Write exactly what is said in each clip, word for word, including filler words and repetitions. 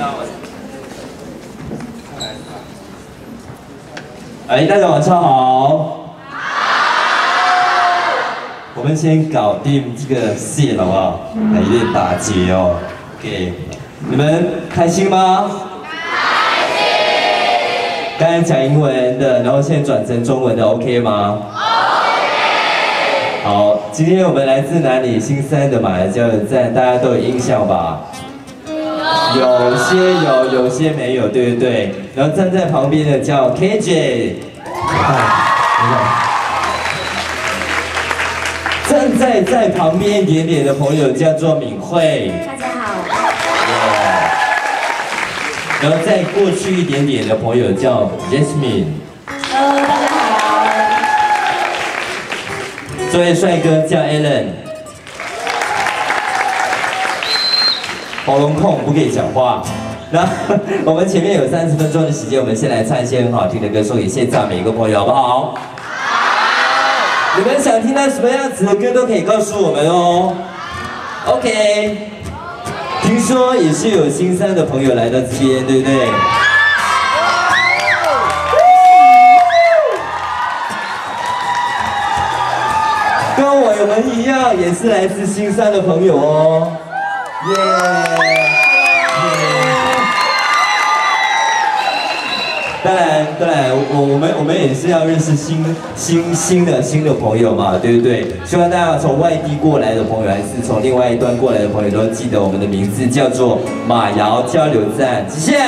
哎，大家晚上好。我们先搞定这个线好不好？来有点打结哦。OK， 你们开心吗？开心。刚才讲英文的，然后现在转成中文的 ，OK 吗 ？OK。好，今天我们来自哪里？新山的马来加油站，大家都有印象吧？ 有些有，有些没有，对不对？然后站在旁边的叫 K J， 站在在旁边一点点的朋友叫做敏慧， 大家好。 然后再过去一点点的朋友叫 Jasmine，Hello， 大家好。 这位帅哥叫 Alan。 喉咙痛不可以讲话。那我们前面有三十分钟的时间，我们先来唱一些很好听的歌，送给现场每一个朋友，好不好？好。你们想听到什么样子的歌都可以告诉我们哦。OK。听说也是有新山的朋友来到这边，对不对？跟我们一样，也是来自新山的朋友哦。 耶！当然，当然，我我们我们也是要认识新新新的新的朋友嘛，对不对？希望大家从外地过来的朋友，还是从另外一端过来的朋友，都记得我们的名字叫做马瑶交流站，谢谢。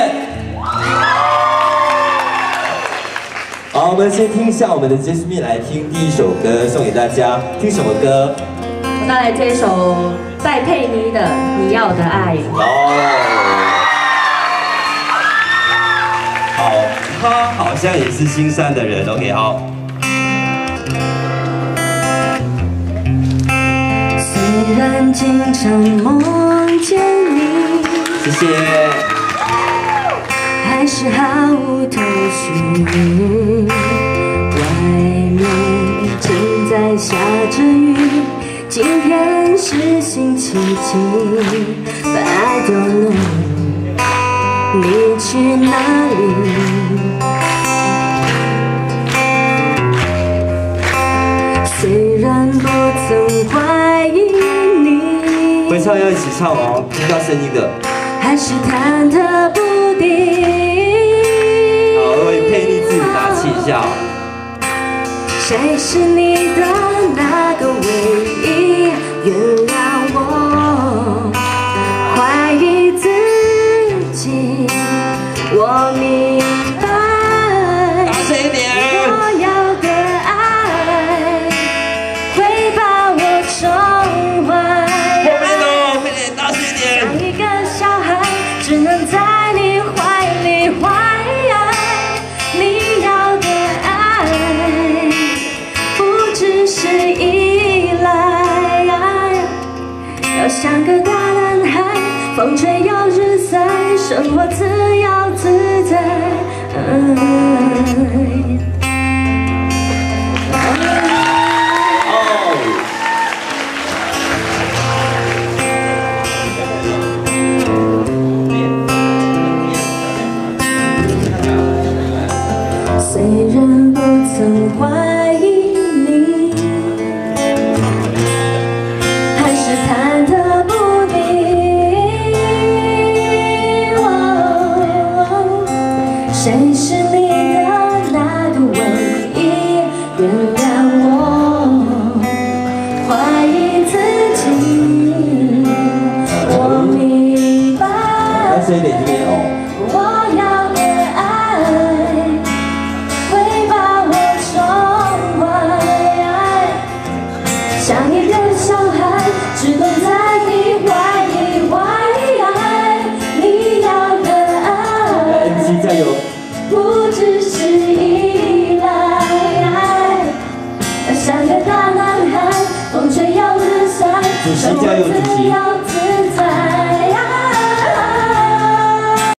好，我们先听一下我们的 Jasmine 来听第一首歌，送给大家。听什么歌？ 我带来这一首。 戴佩妮的《你要的爱》哦， 好，他好像也是新山的人 ，OK， 好。 虽然经常梦见你，谢谢，还是毫无头绪。外面正在下着雨。 今天是星期几 ？But I don't know， 你去哪里？虽然不曾怀疑你， 会唱要一起唱哦，听到声音的。 还是忐忑不定。 好，为佩妮自己打气一下。 谁是你的那个唯一？ 原谅我怀疑自己，我明白， 大声一点。 我要的爱会把我宠坏。 后面的，快点，大声一点。 像一个小孩，只能在你怀里怀你要的爱，不只是依赖。 要像个大男孩，风吹又日晒，生活自由自在。嗯 虽然不曾怀疑你，还是忐忑不定。哦，谁是你的那个唯一？原谅我怀疑自己，我明白。 大声一点这边哦。